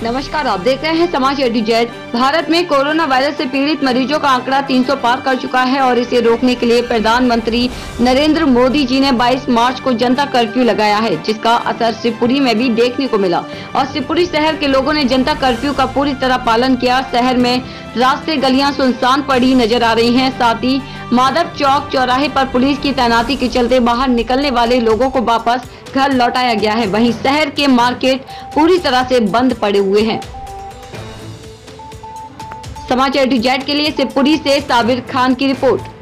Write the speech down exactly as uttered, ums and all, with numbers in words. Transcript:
नमस्कार, आप देख रहे हैं समाज ए टू जेड। भारत में कोरोना वायरस से पीड़ित मरीजों का आंकड़ा तीन सौ पार कर चुका है और इसे रोकने के लिए प्रधानमंत्री नरेंद्र मोदी जी ने बाईस मार्च को जनता कर्फ्यू लगाया है, जिसका असर शिवपुरी में भी देखने को मिला और शिवपुरी शहर के लोगों ने जनता कर्फ्यू का पूरी तरह पालन किया। शहर में रास्ते गलियां सुनसान पड़ी नजर आ रही हैं। साथ ही माधव चौक चौराहे पर पुलिस की तैनाती के चलते बाहर निकलने वाले लोगों को वापस घर लौटाया गया है। वहीं शहर के मार्केट पूरी तरह से बंद पड़े हुए हैं। समाचार ए टू जेड के लिए शिवपुरी से साबिर खान की रिपोर्ट।